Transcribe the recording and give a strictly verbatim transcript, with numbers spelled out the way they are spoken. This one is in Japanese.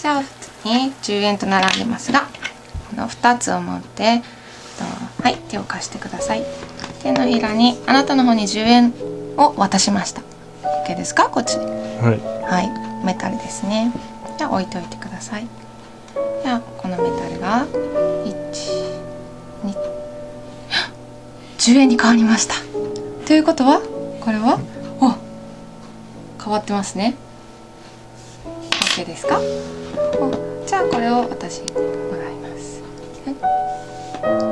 じゃあ普通にじゅうえんと並んでますが、このふたつを持ってはい、手を貸してください。手のひらにあなたの方にじゅうえんを渡しました。 OK ですか？こっち。はい、はい、メタルですね。じゃあ置いておいてください。じゃあこのメタルがいち、に、じゅうえんに変わりました。ということはこれはお変わってますね。 OK ですか？おじゃあこれを私もらいます。